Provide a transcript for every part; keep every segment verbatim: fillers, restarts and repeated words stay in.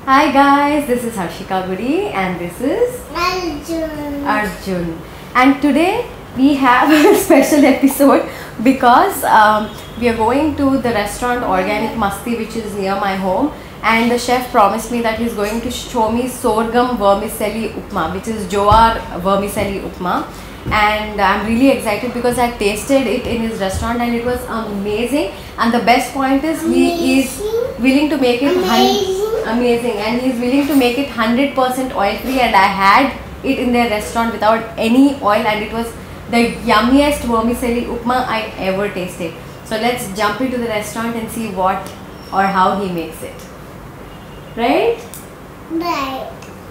Hi guys, this is Harshika Gudi and this is Arjun. Arjun. And today we have a special episode because um, we are going to the restaurant Organic Masti, which is near my home, and the chef promised me that he's going to show me Sorghum Vermicelli Upma, which is Jowar Vermicelli Upma. And I'm really excited because I tasted it in his restaurant and it was amazing. And the best point is he is willing to make it Amazing. amazing and he is willing to make it one hundred percent oil free, and I had it in their restaurant without any oil and it was the yummiest vermicelli upma I ever tasted. So let's jump into the restaurant and see what or how he makes it. Right? Right.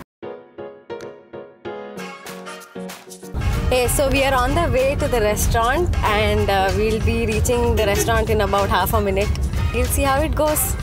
Hey, so we are on the way to the restaurant and uh, we'll be reaching the restaurant in about half a minute. We'll see how it goes.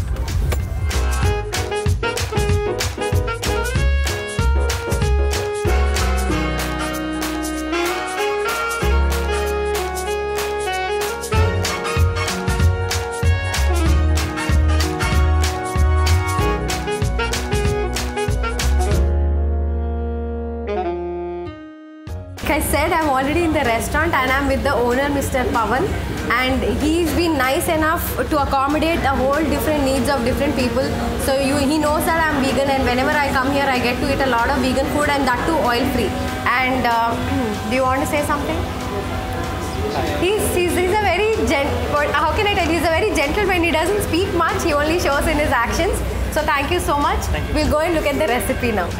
Like I said, I'm already in the restaurant and I'm with the owner, Mister Pawan, and he's been nice enough to accommodate a whole different needs of different people. So you, he knows that I'm vegan, and whenever I come here I get to eat a lot of vegan food, and that too oil free. And uh, do you want to say something? He's, he's, he's a very gent how can I tell you, he's a very gentleman. He doesn't speak much, he only shows in his actions. So thank you so much. You. We'll go and look at the recipe now.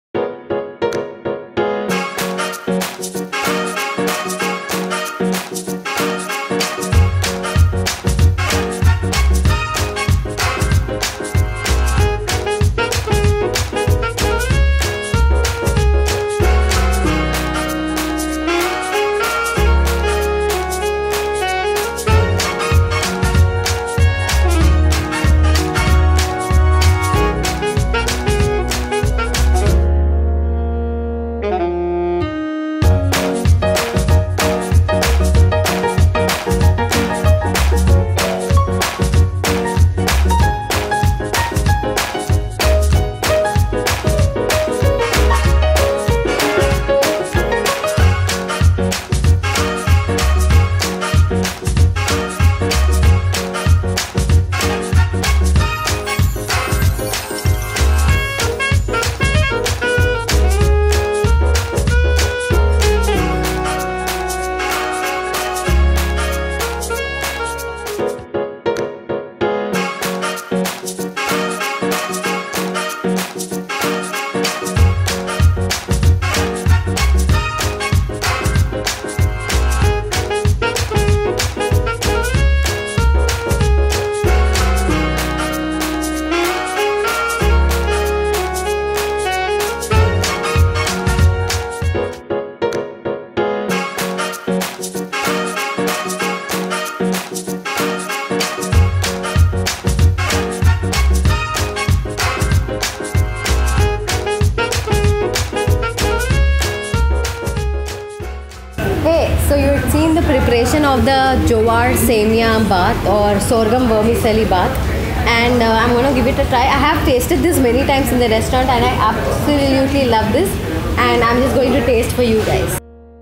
So you've seen the preparation of the Jowar Semia bath or Sorghum Vermicelli bath, and uh, I'm going to give it a try. I have tasted this many times in the restaurant and I absolutely love this, and I'm just going to taste for you guys.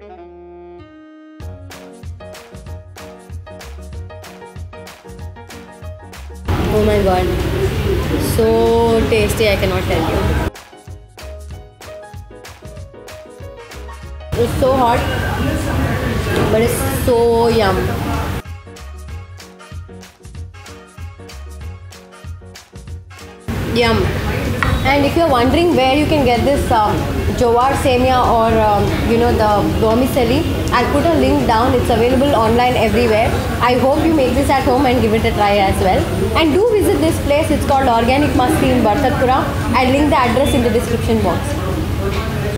Oh my god, so tasty, I cannot tell you. It's so hot, but it's so yum. Yum. And if you're wondering where you can get this um, Jowar Semia or um, you know, the vermicelli, I'll put a link down. It's available online everywhere. I hope you make this at home and give it a try as well. And do visit this place. It's called Organic Masti in Bartakpura. I'll link the address in the description box.